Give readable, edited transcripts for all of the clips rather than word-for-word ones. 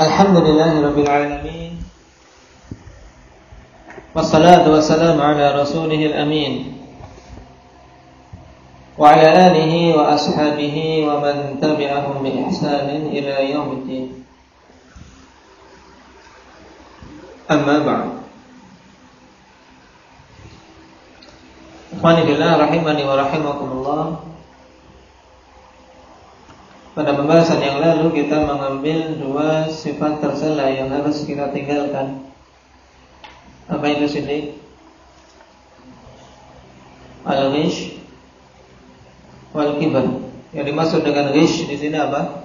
Alhamdulillahirabbil alamin. Wassalatu wassalamu ala rasulihil amin. Wa ala alihi wa ashabihi wa man tabi'ahum bi ihsanin ila yaumiddin. Amma ba'd. Ikhwani fillah rahimani wa rahimakumullah. Pada pembahasan yang lalu kita mengambil dua sifat tercela yang harus kita tinggalkan. Apa itu Siddiq? Al-ghish wal kibar. Yang dimaksud dengan ghish di sini apa?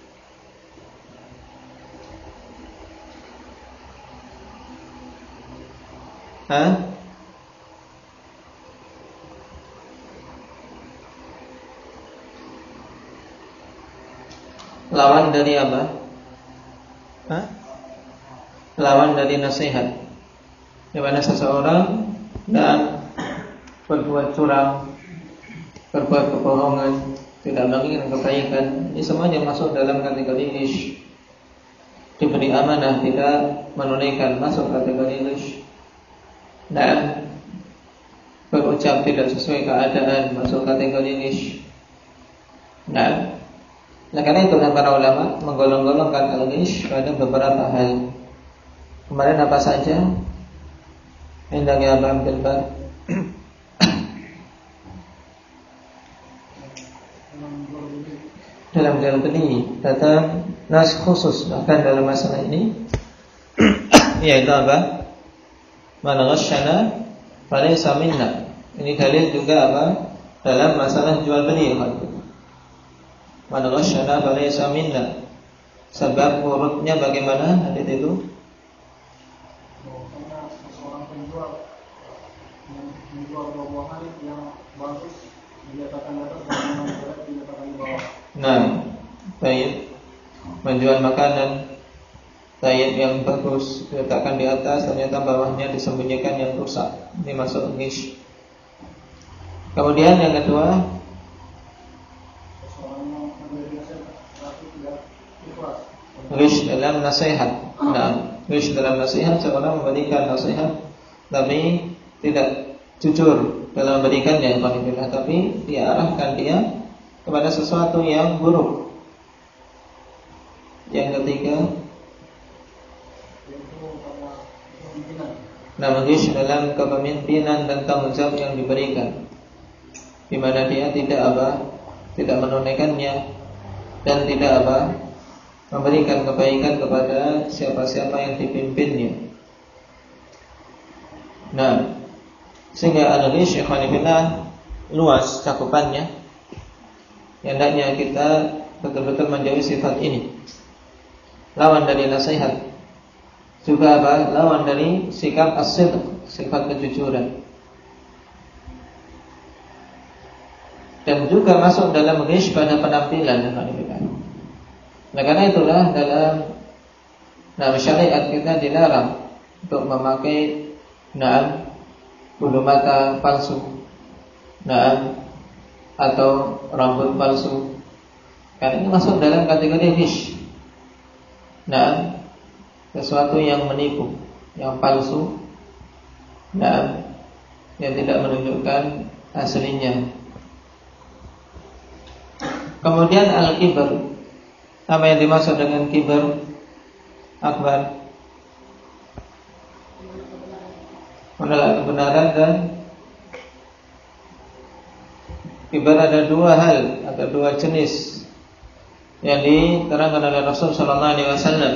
Hah? Lawan dari apa? Hah? Lawan dari nasihat. Di mana seseorang dan berbuat curang, berbuat kebohongan, tidak menginginkan kebaikan, ini semuanya masuk dalam kategori ghish. Diberi amanah tidak menunaikan, masuk kategori ghish. Dan berucap tidak sesuai keadaan, masuk kategori ghish. Nah, karena itu para ulama menggolong-golongkan al-ghish pada beberapa hal. Kemarin apa saja? Hendaknya Abang Bilbar. Dalam jual beli datang nas khusus bahkan dalam masalah ini yaitu apa? Man ghasyana falaysa minna. Ini dalil juga apa? Dalam masalah jual beli. Man ghasyana falaysa minna. Sebab hurufnya bagaimana hadis itu? Karena seorang menjual buah-buahan yang bagus dinyatakan di atas dan yang jelek dinyatakan di bawah. Nah, baik. Menjual makanan tayyib yang bagus diletakkan di atas, ternyata bawahnya disembunyikan yang rusak. Ini masuk ghish. Kemudian yang kedua, ghish dalam nasihat. Nah, ghish dalam nasihat, seorang memberikan nasihat tapi tidak jujur dalam memberikannya, tapi dia arahkan dia kepada sesuatu yang buruk. Yang ketiga, ghish dalam kepemimpinan dan tanggung jawab yang diberikan, di mana dia tidak menunaikannya dan tidak memberikan kebaikan kepada siapa-siapa yang dipimpinnya. Nah, sehingga al-ghish ikhwanillah luas cakupannya. Hendaknya kita betul-betul menjauhi sifat ini. Lawan dari nasihat. Juga lawan dari sikap as-sidq, sifat kejujuran. Dan juga masuk dalam ghish pada penampilan. Nah, karena itulah dalam syariat kita dilarang untuk memakai bulu mata palsu, atau rambut palsu. Karena ini masuk dalam kategori ghish. Sesuatu yang menipu, yang palsu, yang tidak menunjukkan aslinya. Kemudian al-kibar. Apa yang dimaksud dengan kibar? Akbar. Menolak kebenaran dan kibar ada dua hal atau dua jenis yang diterangkan oleh Rasul sallallahu alaihi wasallam.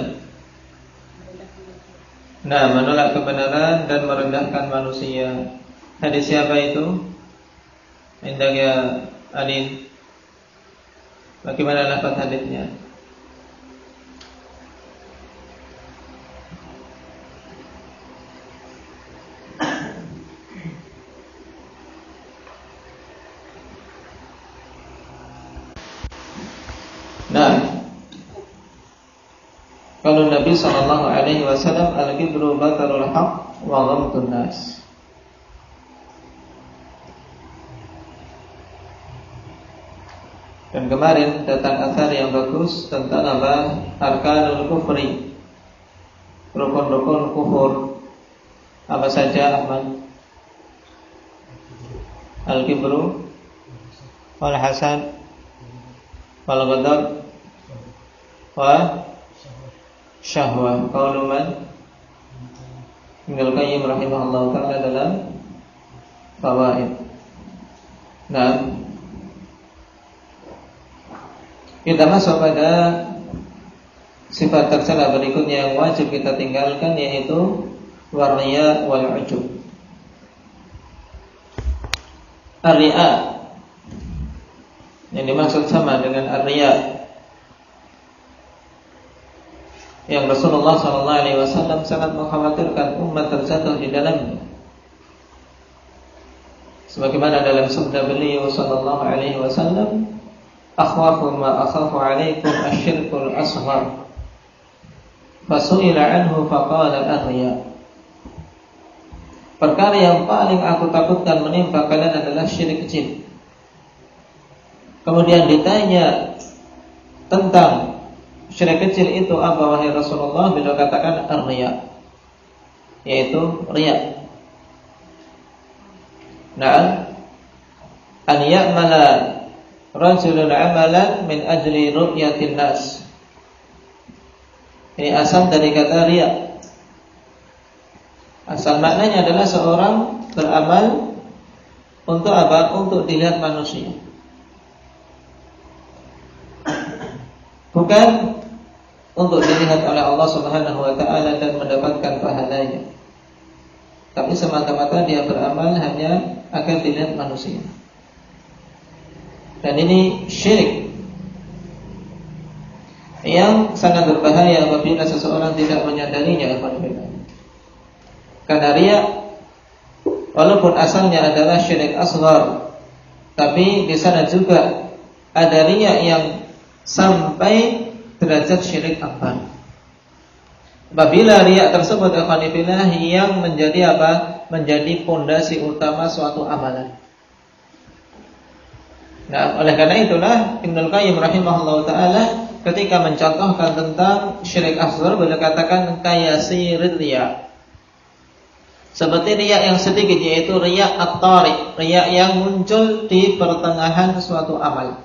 Nah, menolak kebenaran dan merendahkan manusia. Hadis siapa itu? Indahnya Ali. Bagaimana lafaz hadisnya? Nah, kalau Nabi sallallahu alaihi wasallam al-kibru batarul haq wa ghamtun nas. Dan kemarin datang athar yang bagus tentang apa? Arkanul kufri, rukun-rukun kufur. Apa saja, Ahmad? Al-kibru, wal-hasad, wal-ghadab, wa syahwah. Qaulu man? Ibnu Qayyim rahimahullah ta'ala dalam Fawaid. Nah, kita masuk pada sifat tercela berikutnya yang wajib kita tinggalkan, yaitu war-riya wal-'ujub. Ar-riya yang dimaksud sama dengan ar-riya yang Rasulullah SAW sangat mengkhawatirkan umat terjatuh di dalamnya. Sebagaimana dalam sabda beliau sallallahu alaihi wasallam, akhwafu ma akhafu alaikum asyirkul asghar. Fasu'ila anhu faqala ar-riya. Perkara yang paling aku takutkan menimpa kalian adalah syirik kecil. Kemudian ditanya tentang syirik kecil itu apa wahai Rasulullah, beliau katakan ar-riya, yaitu riya. Nah, an ya'mala rajulun amalan min ajli ru'yatin nas. Ini asal dari kata riya. Asal maknanya adalah seorang beramal untuk apa? Untuk dilihat manusia. Bukan untuk dilihat oleh Allah Subhanahu wa taala dan mendapatkan pahalanya. Tapi semata-mata dia beramal hanya agar dilihat manusia. Dan ini syirik yang sangat berbahaya apabila seseorang tidak menyadarinya. Karena riya walaupun asalnya adalah syirik asghar, tapi di sana juga ada riya yang sampai derajat syirik akbar. Apabila riya tersebut ikhwanifillah yang menjadi apa? Menjadi pondasi utama suatu amalan. Nah, oleh karena itulah Ibnu Qayyim rahimahullah ta'ala ketika mencontohkan tentang syirik asghar, beliau katakan kayasiril riya. Seperti riya yang sedikit, yaitu riya at-tari, riya yang muncul di pertengahan suatu amal.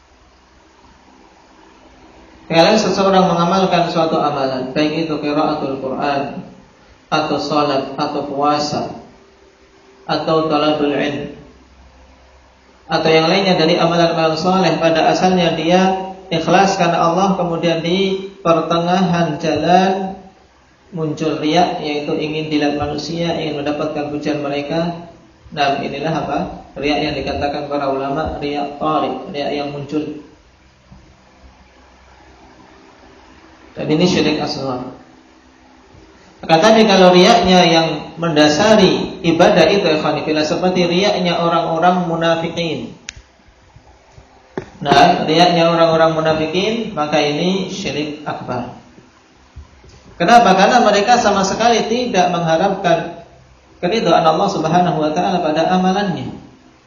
Kalau seseorang mengamalkan suatu amalan, baik itu qiraatul Quran, atau salat, atau puasa, atau talabul ilm, atau yang lainnya dari amalan-amalan saleh, pada asalnya dia ikhlas karena Allah, kemudian di pertengahan jalan muncul riya, yaitu ingin dilihat manusia, ingin mendapatkan pujian mereka. Nah, inilah apa? Riya yang dikatakan para ulama riya tari, riya yang muncul. Dan ini syirik asghar. Maka tadi kalau riyanya yang mendasari ibadah itu ikhwanifillah seperti riyanya orang-orang munafikin. Nah, riyanya orang-orang munafikin, maka ini syirik akbar. Kenapa? Karena mereka sama sekali tidak mengharapkan keridhaan Allah Subhanahu wa taala pada amalannya.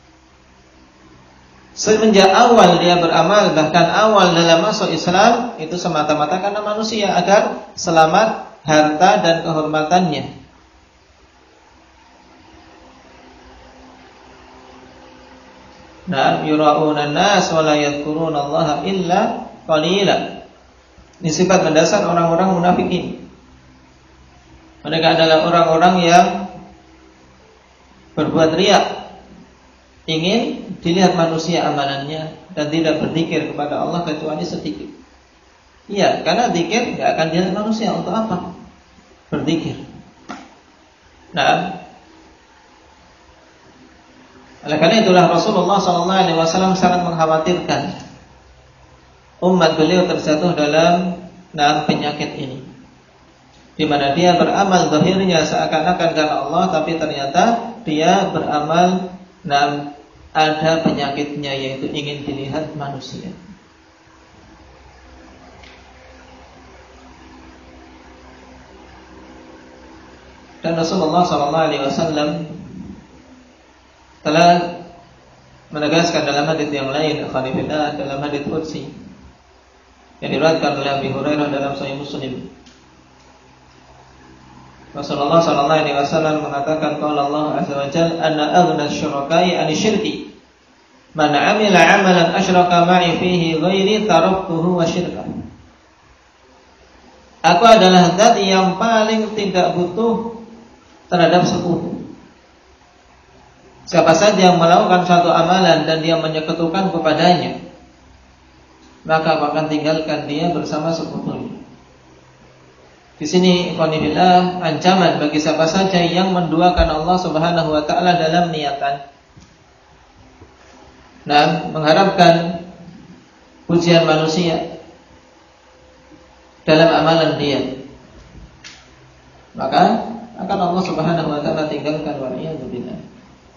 Semenjak awal dia beramal, bahkan awal dalam masuk Islam, itu semata-mata karena manusia, agar selamat harta dan kehormatannya. Nah, yura'una an-nas wa la yadhkuruna Allah illa qalila. Ini sifat mendasar orang-orang munafikin. Mereka adalah orang-orang yang berbuat riya, ingin dilihat manusia amalannya, dan tidak berzikir kepada Allah kecuali sedikit. Iya, karena zikir tidak akan dilihat manusia. Untuk apa berzikir? Nah, oleh karena itulah Rasulullah SAW sangat mengkhawatirkan umat beliau terjatuh dalam penyakit ini, di mana dia beramal zahirnya seakan-akan karena Allah, tapi ternyata dia beramal ada penyakitnya, yaitu ingin dilihat manusia. Dan Rasulullah SAW telah menegaskan dalam hadits yang lain, akhwanillah, dalam hadits qudsi yang diriwayatkan oleh Abu Hurairah dalam Sahih Muslim. Rasulullah sallallahu alaihi wasallam mengatakan, qala Allah azza wa jalla, "Ana aghna syuraka'i 'ani syirki. Man 'amila 'amalan asyraka ma'i fihi ghairi taraktuhu wa syirka." Aku adalah zat yang paling tidak butuh terhadap sekutu. Siapa saja yang melakukan suatu amalan dan dia menyekutukan kepadanya, maka aku akan tinggalkan dia bersama sekutunya. Di sini ikhwanillah, ancaman bagi siapa saja yang menduakan Allah Subhanahu wa taala dalam niatan dan mengharapkan pujian manusia dalam amalan dia, maka akan Allah Subhanahu wa taala tinggalkan, waliyadzubillah.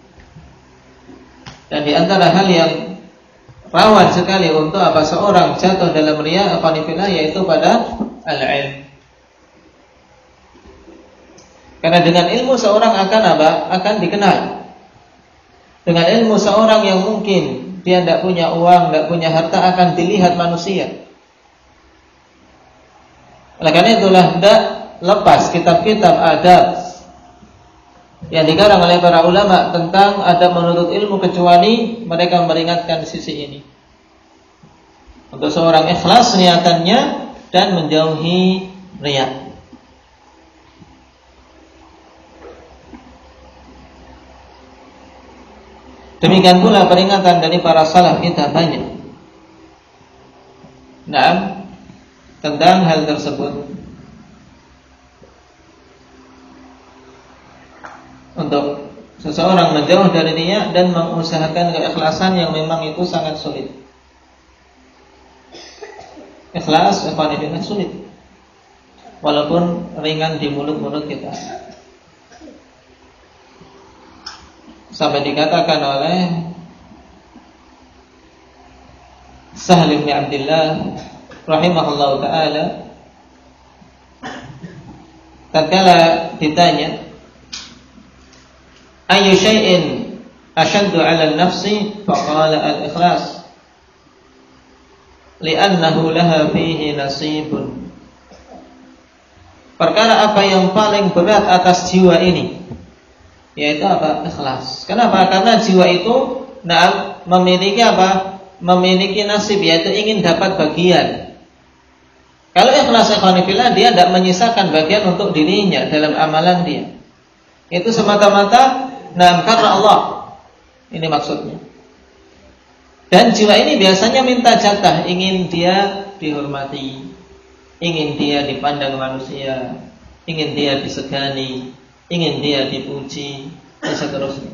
Dan di antara hal yang rawan sekali untuk seorang jatuh dalam riya, yaitu pada al-ilm. Karena dengan ilmu seorang akan dikenal. Dengan ilmu seorang yang mungkin dia tidak punya uang, tidak punya harta, akan dilihat manusia. Oleh karena itulah tidak lepas kitab-kitab adab yang dikarang oleh para ulama tentang adab menuntut ilmu, kecuali mereka memperingatkan sisi ini. Untuk seorang ikhlas niatannya dan menjauhi riya. Demikian pula peringatan dari para salaf kita banyak. Nah, tentang hal tersebut. Untuk seseorang menjauh dari riya dan mengusahakan keikhlasan yang memang itu sangat sulit. Ikhlas ikhwanillah sulit, walaupun ringan di mulut-mulut kita. Sampai dikatakan oleh Sahal bin Abdullah rahimahullahu ta'ala, tatkala ditanya, "Ayyu syai'in ashaddu 'ala an-nafsi?" faqala al-ikhlas, li'annahu laha fihi nasibun. Perkara apa yang paling berat atas jiwa ini? Yaitu apa? Ikhlas. Kenapa? Karena jiwa itu memiliki apa? Memiliki nasib, yaitu ingin dapat bagian. Kalau ikhlas ikhwanillah, dia tidak menyisakan bagian untuk dirinya dalam amalan dia. Itu semata-mata karena Allah. Ini maksudnya. Dan jiwa ini biasanya minta jatah, ingin dia dihormati, ingin dia dipandang manusia, ingin dia disegani, ingin dia dipuji, dan seterusnya.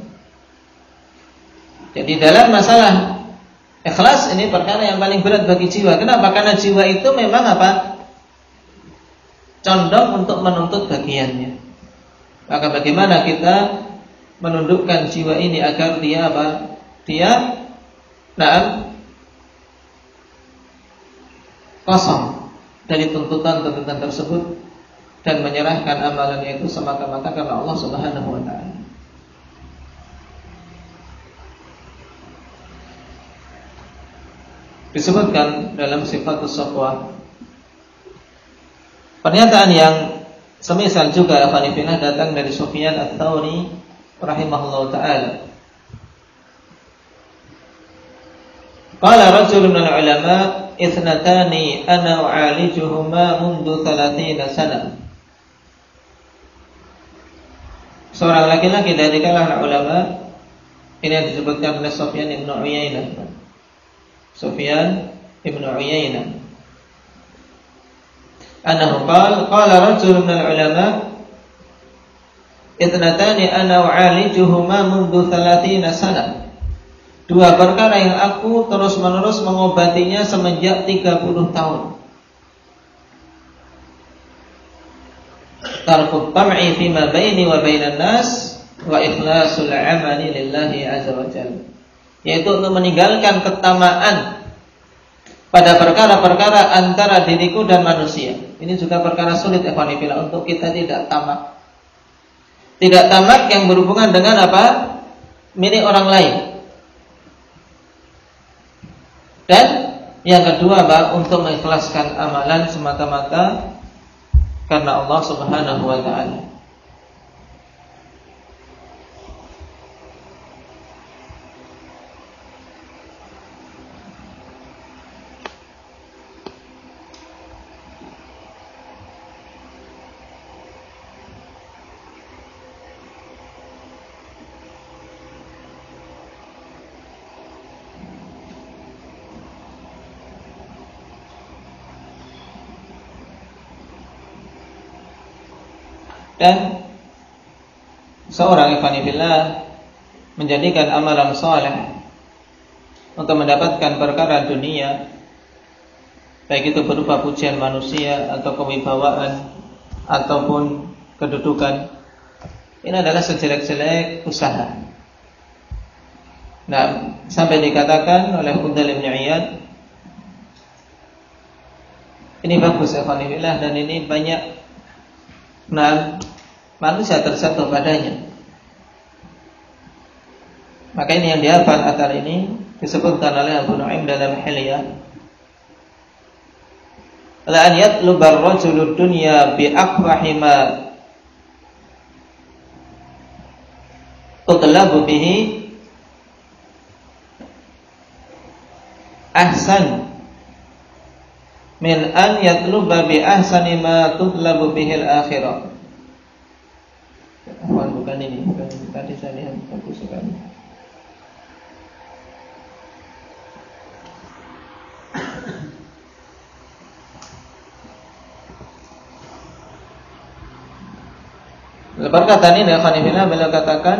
Jadi dalam masalah ikhlas ini perkara yang paling berat bagi jiwa. Kenapa? Karena jiwa itu memang apa? Condong untuk menuntut bagiannya. Maka bagaimana kita menundukkan jiwa ini agar dia apa? Dia kosong dari tuntutan-tuntutan tersebut dan menyerahkan amalannya itu semata-mata karena Allah Subhanahu wa taala. Disebutkan dalam sifatus safwa pernyataan yang semisal juga akhwanillah datang dari Sufyan Ats-Tsauri rahimahullahu taala. Qala rajulun minal ulama ithnatani ana u'alijuhuma mundu 30 sana. Seorang laki-laki dari kalangan ulama, ini yang disebutkan oleh Sufyan ibn Uyainah. Sufyan ibn Uyainah. Annahu qala rajulun minal ulama ithnatani ana u'alijuhuma mundu 30 sana. Dua perkara yang aku terus-menerus mengobatinya semenjak 30 tahun. Tarkut tam'i fima baini wa bainan nas wa ikhlasul amali lillahi azza wa jalla. Yaitu untuk meninggalkan ketamaan pada perkara-perkara antara diriku dan manusia. Ini juga perkara sulit ikhwanillah untuk kita tidak tamak. Tidak tamak yang berhubungan dengan apa? Milik orang lain. Dan yang kedua, untuk mengikhlaskan amalan semata-mata karena Allah Subhanahu wa taala. Dan seorang ikhwan fillah menjadikan amalan saleh untuk mendapatkan perkara dunia, baik itu berupa pujian manusia atau kewibawaan ataupun kedudukan, ini adalah sejelek-jelek usaha. Nah, sampai dikatakan oleh Fudail bin Iyad, ini bagus ikhwan fillah dan ini banyak manusia tersentuh padanya. Maka ini yang dihafal atar ini disebutkan oleh Abu Nu'aim dalam Hilyah. La an yatluba ar-rajulu dunya bi aqbahi ma tutlabu bihi ahsan min an yatluba bi ahsani ma tutlabu bihil akhirah. Bukan ini. Tadi saya lihat bagus sekali. Perkataan ini Khanifillah beliau katakan,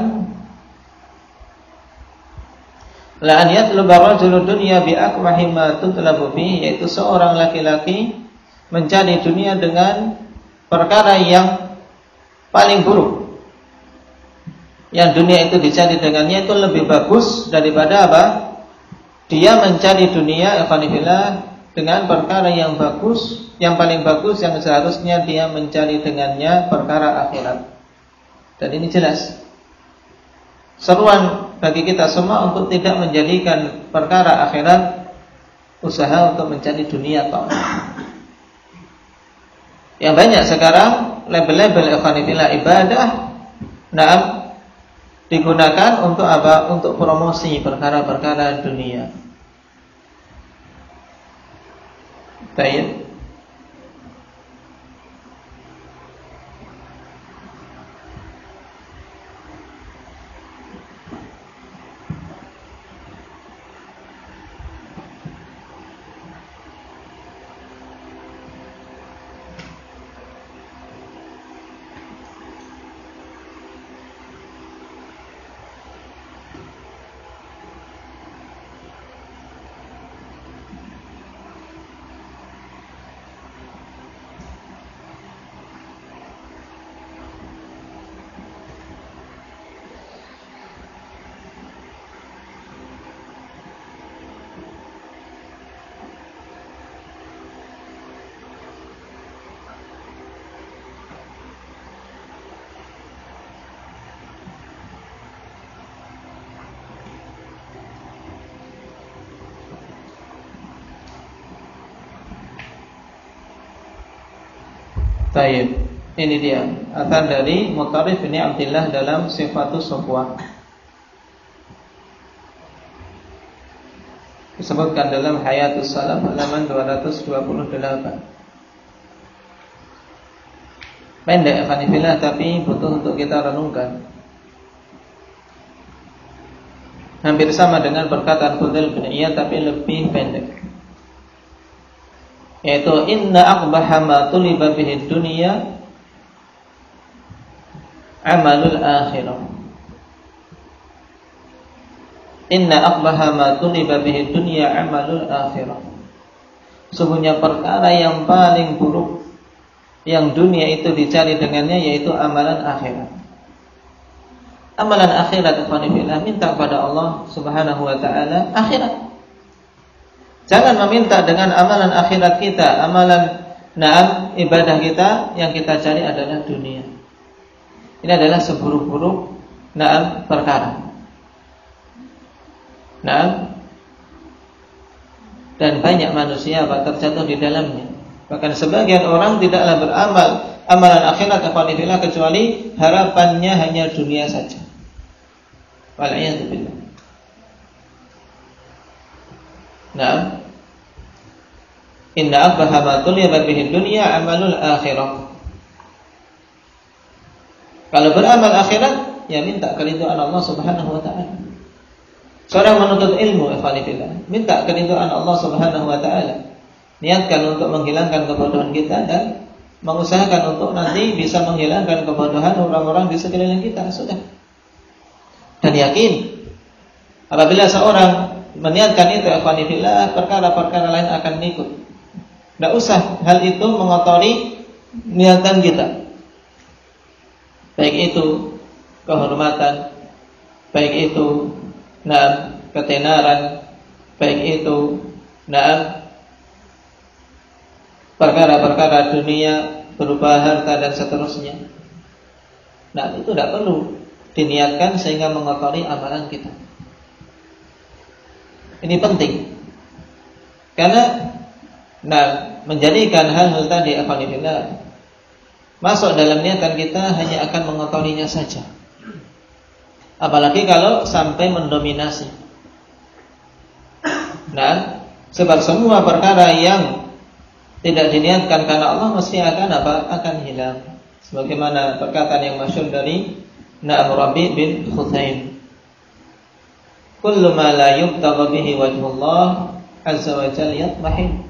la an yatluba rajulu dunya bi aqwahi ma tutlabu bihi, yaitu seorang laki-laki mencari dunia dengan perkara yang paling buruk. Yang dunia itu dicari dengannya itu lebih bagus daripada apa? Dia mencari dunia ikhwanillah dengan perkara yang bagus, yang paling bagus, yang seharusnya dia mencari dengannya perkara akhirat. Dan ini jelas seruan bagi kita semua untuk tidak menjadikan perkara akhirat usaha untuk mencari dunia toh. Yang banyak sekarang label-label ikhwanillah ibadah digunakan untuk apa? Untuk promosi perkara-perkara dunia. Baik. Baik, ini dia akan dari Mutarrif bin Abdillah dalam Sifatus Safwa. Disebutkan dalam Hayatus Salaf halaman 228. Pendek Hanifillah tapi butuh untuk kita renungkan. Hampir sama dengan perkataan Fudail bin Iyad tapi lebih pendek. Yaitu inna aqbaha ma tuliba bihi dunya amalul akhirah. Inna aqbaha ma tuliba bihi dunya amalul akhirah. Sesungguhnya perkara yang paling buruk yang dunia itu dicari dengannya yaitu amalan akhirat. Amalan akhirat minta kepada Allah Subhanahu wa taala akhirat. Jangan meminta dengan amalan akhirat kita, amalan ibadah kita yang kita cari adalah dunia. Ini adalah seburuk-buruk perkara. dan banyak manusia terjatuh di dalamnya. Bahkan sebagian orang tidaklah beramal amalan akhirat kecuali harapannya hanya dunia saja. Wal'iyadzubillah. Nah, inna akbaha ma tuliba bihi dunya amalul akhirah. Kalau beramal akhirat, ya minta keridhaan Allah Subhanahu wa taala. Seorang menuntut ilmu, ikhwanillah, minta keridhaan Allah Subhanahu wa taala. Niatkan untuk menghilangkan kebodohan kita dan mengusahakan untuk nanti bisa menghilangkan kebodohan orang-orang di sekeliling kita, sudah. Dan yakin apabila seorang meniatkan itu, ikhwanillah, perkara-perkara lain akan ikut. Tidak usah hal itu mengotori niatan kita. Baik itu kehormatan, baik itu ketenaran, baik itu perkara-perkara dunia berupa harta dan seterusnya. Nah, itu tidak perlu diniatkan sehingga mengotori amalan kita. Ini penting. Karena menjadikan hal-hal tadi alhamdulillah masuk dalam niatan kita hanya akan mengotorinya saja. Apalagi kalau sampai mendominasi. Nah, sebab semua perkara yang tidak diniatkan karena Allah mesti akan akan hilang. Sebagaimana perkataan yang masyhur dari Rabi' bin Khuthaim. Kullu ma la yubtagha bihi wajhullah azza wa jalla yatmahil.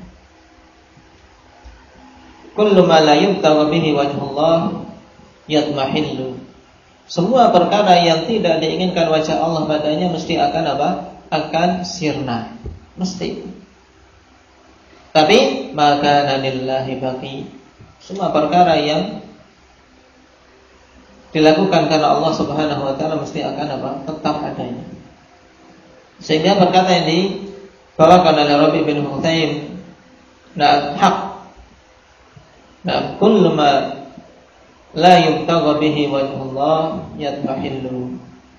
Kullu ma la yubtagha bihi wajhullah yatmahillu. Semua perkara yang tidak diinginkan wajah Allah padanya mesti akan akan sirna. Mesti. Tapi maka lillahi baqi. Semua perkara yang dilakukan karena Allah Subhanahu wa taala mesti akan tetap adanya. Sehingga perkata yang dibawakan oleh Rabi' bin Khuthaim, hak. Kullu ma la yubtagha bihi wajhullah yatmahillu.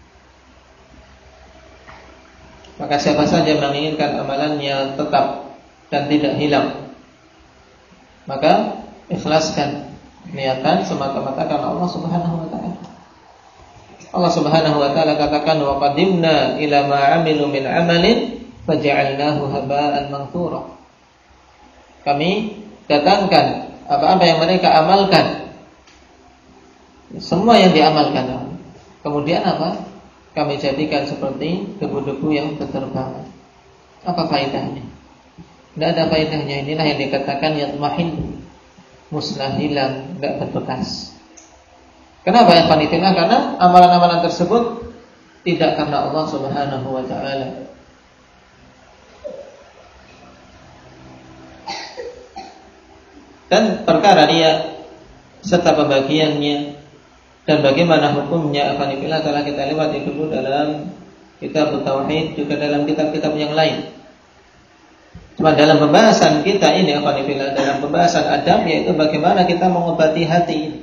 Maka siapa saja menginginkan amalannya tetap dan tidak hilang, maka ikhlaskan niatan semata-mata karena Allah Subhanahu wa taala. Allah Subhanahu wa taala katakan wa qadimna ila ma 'amilu min 'amalin faj'alnahu haba'an manthura. Kami datangkan apa-apa yang mereka amalkan, semua yang diamalkan, kemudian kami jadikan seperti debu-debu yang berterbangan. Apa faedahnya? Tidak ada faedahnya. Inilah yang dikatakan yatmahin, musnah, hilang, tidak berbekas. Kenapa ya fanitilah? Karena amalan-amalan tersebut tidak karena Allah Subhanahu wa taala. Dan perkara dia serta pembagiannya dan bagaimana hukumnya afanillah telah kita lewati dulu dalam kitab tauhid, juga dalam kitab-kitab yang lain. Cuma dalam pembahasan kita ini afanillah, dalam pembahasan adab, yaitu bagaimana kita mengobati hati ini.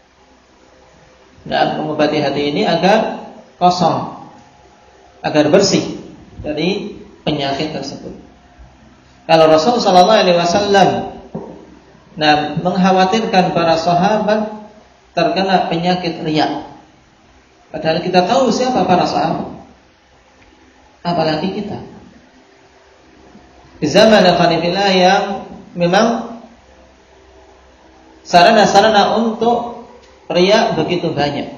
Dan mengobati hati ini agar kosong, agar bersih dari penyakit tersebut. Kalau Rasul sallallahu alaihi wasallam mengkhawatirkan para sahabat terkena penyakit riya, padahal kita tahu siapa para sahabat, apalagi kita di zaman al-Khanifillah yang memang sarana-sarana untuk riya begitu banyak.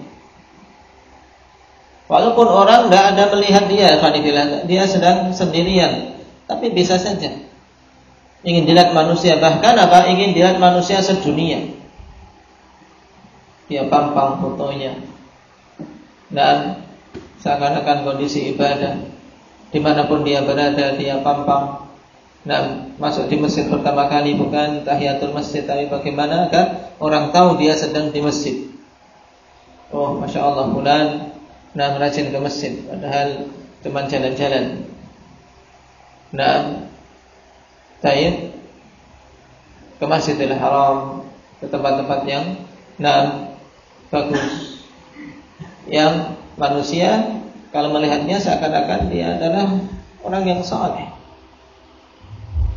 Walaupun orang tidak ada melihat dia al-Khanifillah, dia sedang sendirian, tapi bisa saja ingin dilihat manusia, bahkan ingin dilihat manusia sedunia. Dia pampang fotonya dan seakan-akan kondisi ibadah, dimanapun dia berada dia pampang. Masuk di masjid pertama kali bukan tahiyatul masjid, tapi bagaimana agar orang tahu dia sedang di masjid. Oh, masya Allah, fulan rajin ke masjid, padahal cuma jalan-jalan. Taib ke Masjidil Haram, ke tempat-tempat yang bagus, yang manusia kalau melihatnya seakan-akan dia adalah orang yang saleh.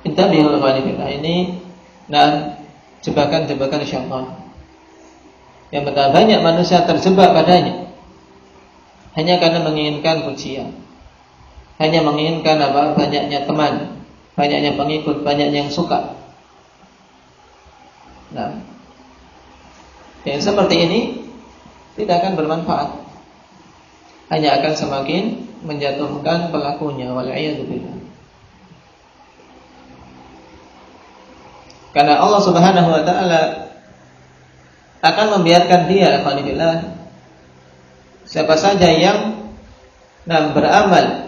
Intabihu ikhwanifillah, ini jebakan-jebakan syaitan yang betapa banyak manusia terjebak padanya hanya karena menginginkan pujian, hanya menginginkan banyaknya teman, banyaknya pengikut, banyaknya yang suka. Yang seperti ini tidak akan bermanfaat, hanya akan semakin menjatuhkan pelakunya. Wal'iyadzubillah. Karena Allah Subhanahu wa ta'ala akan membiarkan dia, alhamdulillah, siapa saja yang beramal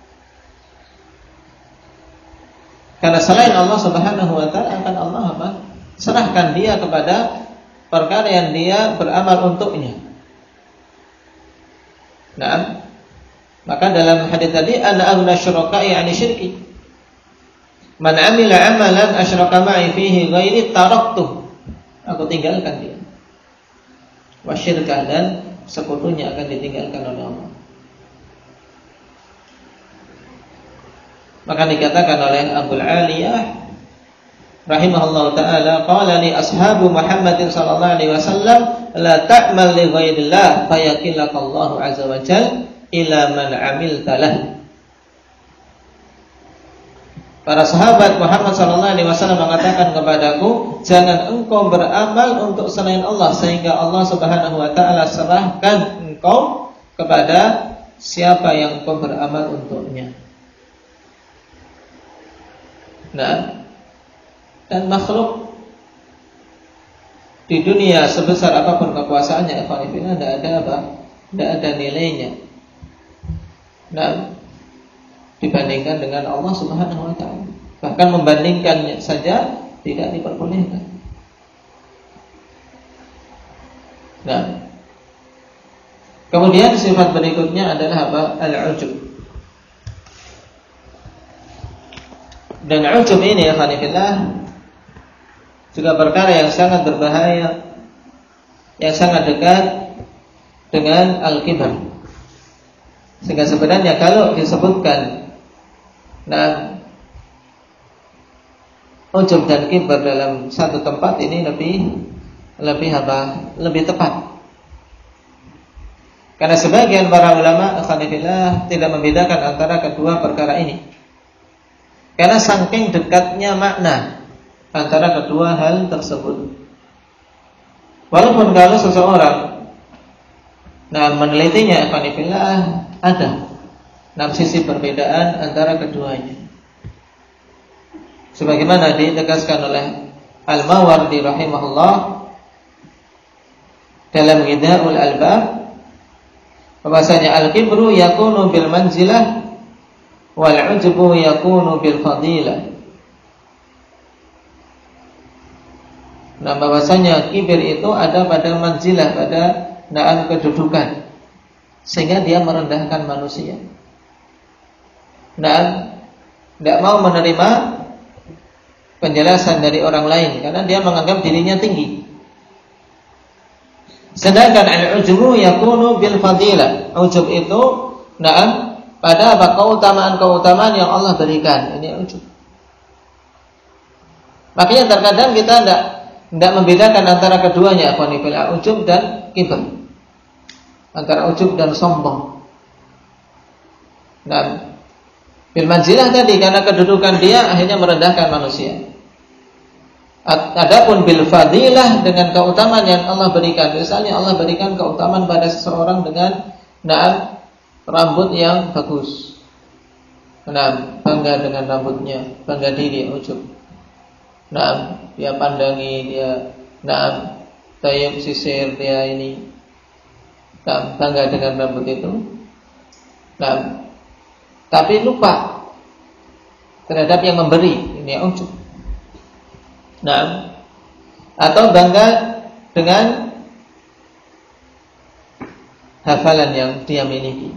karena selain Allah Subhanahu wa ta'ala, akan Allah serahkan dia kepada perkara yang dia beramal untuknya. Maka dalam hadis tadi, ana aghna syuraka'i 'ani syirki. Man 'amila 'amalan asyraka ma'i fihi ghairi taraktuh. Aku tinggalkan dia. Wasyirkah, dan sekutunya akan ditinggalkan oleh Allah. Maka dikatakan oleh Abul Aliyah rahimahullahu ta'ala, qala li ashabu Muhammadin sallallahu alaihi wasallam, la ta'mal li ghairillah fayakillakallahu azza wa jalla ila man 'amilta lah. Para sahabat Muhammad sallallahu alaihi wasallam mengatakan kepadaku, jangan engkau beramal untuk selain Allah sehingga Allah Subhanahu wa taala serahkan engkau kepada siapa yang engkau beramal untuknya. Dan makhluk di dunia sebesar apapun kekuasaannya, tidak ada nilainya dibandingkan dengan Allah Subhanahu wa ta'ala. Bahkan membandingkannya saja tidak diperbolehkan. Kemudian sifat berikutnya adalah al-ujub. Dan ujub ini, alhamdulillah, juga perkara yang sangat berbahaya, yang sangat dekat dengan al-kibr. Sehingga sebenarnya kalau disebutkan ujub dan kibr dalam satu tempat ini lebih tepat. Karena sebagian para ulama alhamdulillah tidak membedakan antara kedua perkara ini. Karena saking dekatnya makna antara kedua hal tersebut. Walaupun kalau seseorang menelitinya, alhamdulillah, ada sisi perbedaan antara keduanya. Sebagaimana ditegaskan oleh Al-Mawardi rahimahullah dalam Ghidhaul Albab, bahwasanya al-kibru yakunu bil manzilah wal 'ujbu yakunu bil fadilah. Bahwasanya kibir itu ada pada manzilah, pada kedudukan, sehingga dia merendahkan manusia. Tidak mau menerima penjelasan dari orang lain karena dia menganggap dirinya tinggi. Sedangkan al-ujbu yakunu bil fadilah. Ujub itu pada keutamaan-keutamaan yang Allah berikan. Ini ujub. Makanya terkadang kita tidak membedakan antara keduanya, ujub dan kibr, antara ujub dan sombong. Bil manzilah tadi karena kedudukan dia akhirnya merendahkan manusia. Adapun bil fadilah dengan keutamaan yang Allah berikan, misalnya Allah berikan keutamaan pada seseorang dengan rambut yang bagus, bangga dengan rambutnya, bangga diri, ujub. Dia pandangi, dia tayub sisir, dia ini bangga dengan rambut itu. Tapi lupa terhadap yang memberi, ini ujub. Atau bangga dengan hafalan yang dia miliki,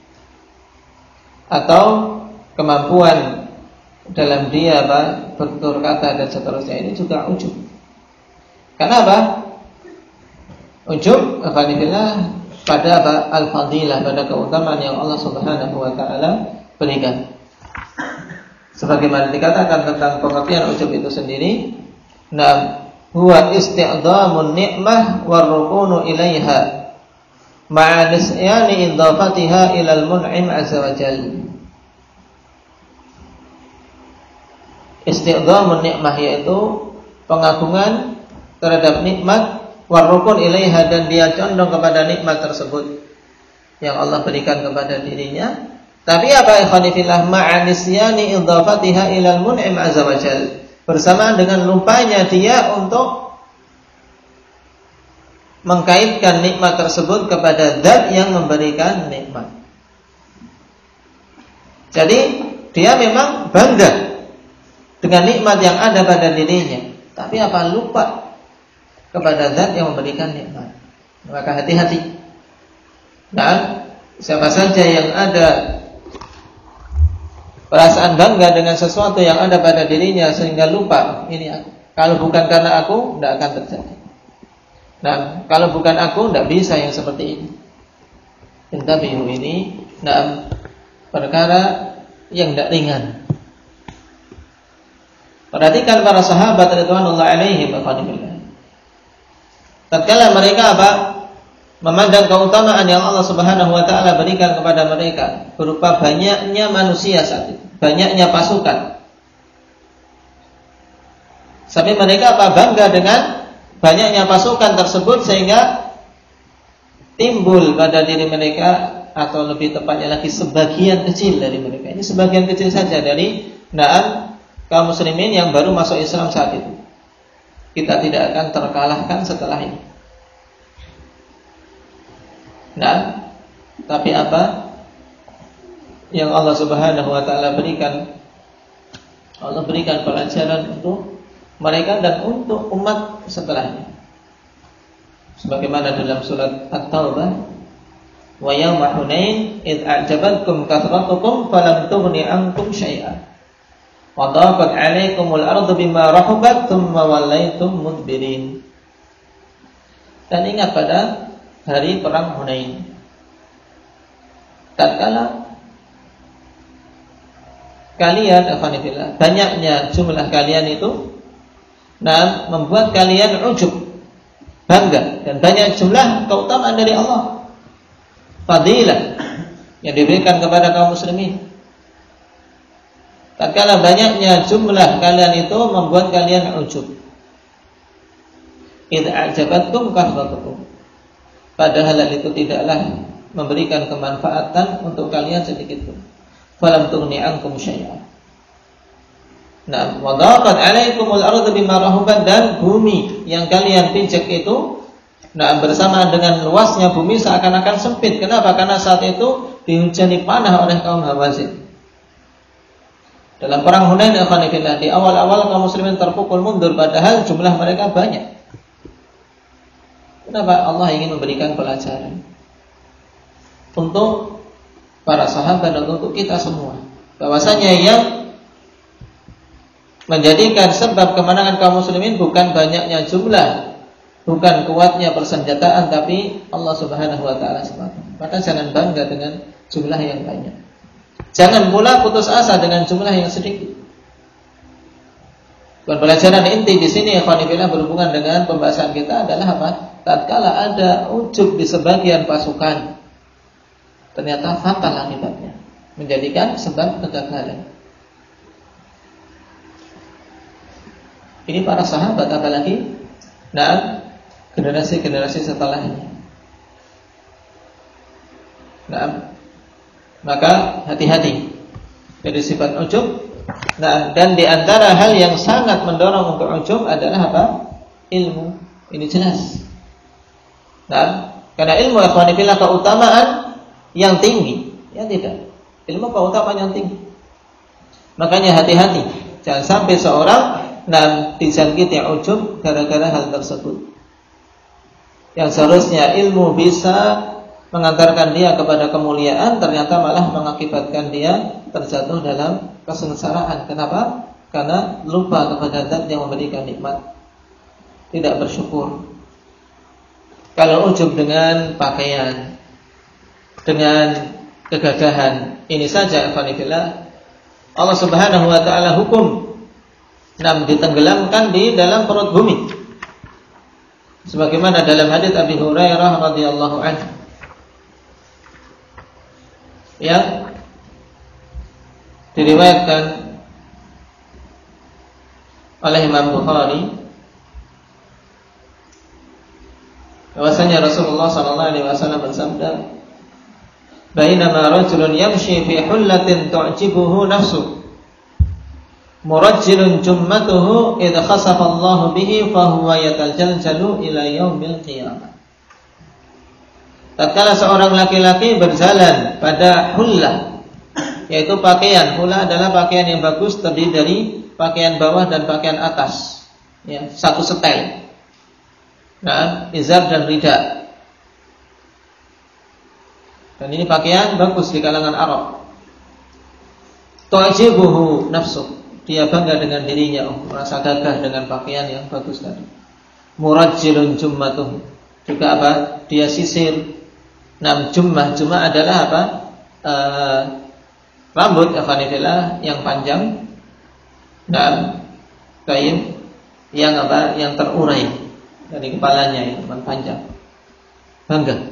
atau kemampuan dalam dia bertutur kata dan seterusnya, ini juga ujub. Kenapa? Ujub alhamdulillah pada al-fadilah, pada keutamaan yang Allah Subhanahu wa ta'ala berikan. Sebagaimana dikatakan tentang pengertian ujub itu sendiri, huwa isti'dhamun ni'mah warrukunu ilaiha ma'a nisyani idhafatiha ilal mun'im azza wa jalla. Isti'dhamun ni'mah yaitu pengagungan terhadap nikmat, warrukun ilaiha dan dia condong kepada nikmat tersebut yang Allah berikan kepada dirinya. Tapi apa ikhwanifillah, ma'a nisyani idhafatiha ilal mun'im azza wa jalla, bersamaan dengan lupanya dia untuk mengkaitkan nikmat tersebut kepada zat yang memberikan nikmat. Jadi dia memang bangga dengan nikmat yang ada pada dirinya, tapi apa lupa kepada zat yang memberikan nikmat. Maka hati-hati. Dan siapa saja yang ada perasaan bangga dengan sesuatu yang ada pada dirinya sehingga lupa, ini aku. Kalau bukan karena aku, tidak akan terjadi. Nah, kalau bukan aku, tidak bisa yang seperti ini. Intabihu ini, perkara yang tidak ringan. Perhatikan para sahabat radhiyallahu alaihim, tatkala mereka memandang keutamaan yang Allah Subhanahu wa taala berikan kepada mereka berupa banyaknya manusia saat itu, banyaknya pasukan. Sampai mereka bangga dengan banyaknya pasukan tersebut sehingga timbul pada diri mereka, atau lebih tepatnya lagi sebagian kecil dari mereka. Ini sebagian kecil saja dari kaum muslimin yang baru masuk Islam saat itu. Kita tidak akan terkalahkan setelah ini. Tapi apa yang Allah Subhanahu wa taala berikan? Allah berikan pelajaran untuk mereka dan untuk umat setelahnya. Sebagaimana dalam surat At-Taubah, wa yauma Hunain id a'jabatkum kathratukum falam tughni ankum syai'an wa daqat 'alaikumul ardu bima rahabat thumma wallaytum mudbirin. Dan ingat pada hari perang Hunain, tatkala kalian, banyaknya jumlah kalian itu membuat kalian ujub, bangga, dan banyak jumlah keutamaan dari Allah, fadilah yang diberikan kepada kaum muslimin. Tatkala banyaknya jumlah kalian itu membuat kalian ujub, idza a'jabatkum kathratukum, padahal hal itu tidaklah memberikan kemanfaatan untuk kalian sedikit pun. Falam tughni ankum syai'an. Wa daqat 'alaikumul ardu bima rahabat, dan bumi yang kalian pijak itu bersamaan dengan luasnya bumi seakan-akan sempit. Kenapa? Karena saat itu dihujani panah oleh kaum Hawazin. Dalam perang Hunain, di awal-awal kaum muslimin terpukul mundur padahal jumlah mereka banyak. Kenapa? Allah ingin memberikan pelajaran untuk para sahabat dan untuk kita semua, bahwasanya yang menjadikan sebab kemenangan kaum muslimin bukan banyaknya jumlah, bukan kuatnya persenjataan, tapi Allah Subhanahu wa taala semata. Maka jangan bangga dengan jumlah yang banyak. Jangan pula putus asa dengan jumlah yang sedikit. Dan pelajaran inti di sini ikhwanillah berhubungan dengan pembahasan kita adalah apa? Tatkala ada ujub di sebagian pasukan, ternyata fatal akibatnya, menjadikan sebab kegagalan. Ini para sahabat, apalagi generasi-generasi setelahnya. Maka hati-hati dari sifat ujub. Dan di antara hal yang sangat mendorong untuk ujub adalah apa? Ilmu. Ini jelas. Karena ilmu ikhwanillah keutamaan yang tinggi, ya tidak. Ilmu keutamaan yang tinggi. Makanya hati-hati, jangan sampai seorang dijangkiti ujub gara-gara hal tersebut. Yang seharusnya ilmu bisa mengantarkan dia kepada kemuliaan, ternyata malah mengakibatkan dia terjatuh dalam kesengsaraan. Kenapa? Karena lupa kepada zat yang memberikan nikmat, tidak bersyukur. Kalau ujub dengan pakaian, dengan kegagahan, ini saja ikhwanillah Allah Subhanahu wa taala hukum ditenggelamkan di dalam perut bumi. Sebagaimana dalam hadits Abi Hurairah radhiyallahu anhu yang diriwayatkan oleh Imam Bukhari, bahwasanya Rasulullah sallallahu alaihi wasallam bersabda, "Bainama rajulun yamshi fi hullatin tu'jibuhu nafsuhu, murajjilun jummatuhu idh khasafa Allah bihi fa huwa yatajaljalu ila yaumil qiyamah." Tatkala seorang laki-laki berjalan pada hullah, yaitu pakaian. Hullah adalah pakaian yang bagus, terdiri dari pakaian bawah dan pakaian atas, ya, satu setel. Nah, izar dan rida. Dan ini pakaian bagus di kalangan Arab. Tu'jibuhu nafsuh, dia bangga dengan dirinya, merasa gagah dengan pakaian yang bagus tadi. Murajjilun jummatuh, juga apa? Dia sisir. Jummah adalah apa? Rambut yang panjang. Kain yang apa? Yang terurai dari kepalanya yang panjang. Bangga.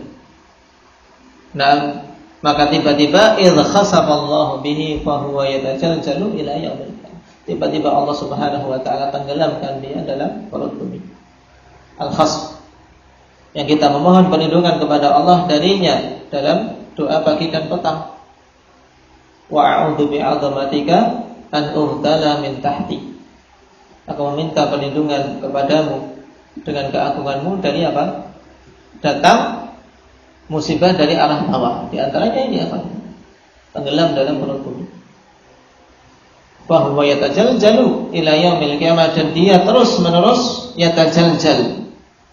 Maka tiba-tiba idh khasafallahu bihi fa huwa yatajaljalu ila yaumil qiyamah. Tiba-tiba Allah Subhanahu wa taala tenggelamkan dia dalam perut bumi. Al-khasf, yang kita memohon perlindungan kepada Allah darinya dalam doa pagi dan petang. Wa a'udzu bi'azamatika an uhtala min tahti. Aku meminta perlindungan kepadamu dengan keagunganmu dari apa? Datang musibah dari arah bawah. Di antaranya ini apa? Tenggelam dalam perut bumi. Fa huwa yatajaljalu ila yaumil qiyamah, dan dia terus-menerus yatajaljal.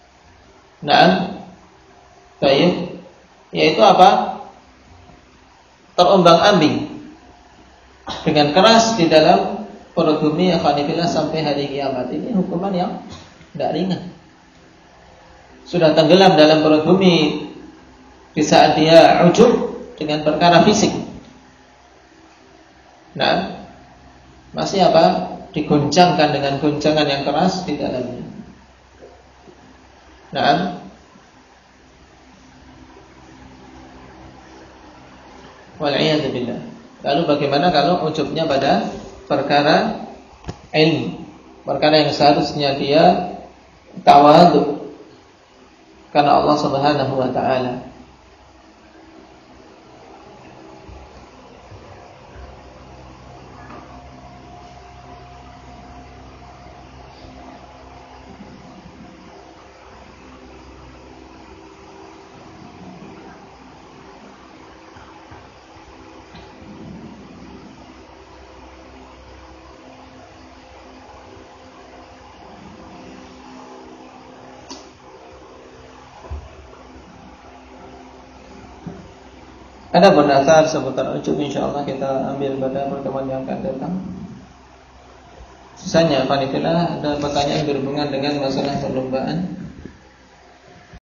Baik. Yaitu apa? Terombang-ambing dengan keras di dalam perut bumi akhwanifillah sampai hari kiamat. Ini hukuman yang tidak ringan. Sudah tenggelam dalam perut bumi di saat dia ujub dengan perkara fisik. Masih apa? Digoncangkan dengan goncangan yang keras di dalamnya. Wal'iyadu billah. Lalu bagaimana kalau ujubnya pada perkara ilmu, perkara yang seharusnya dia tawadhu karena Allah Subhanahu wa ta'ala. Ada berdasar seputar ujub, insyaallah kita ambil pada pertemuan yang akan datang. Sisanya, Fanifillah, ada pertanyaan berhubungan dengan masalah perlombaan.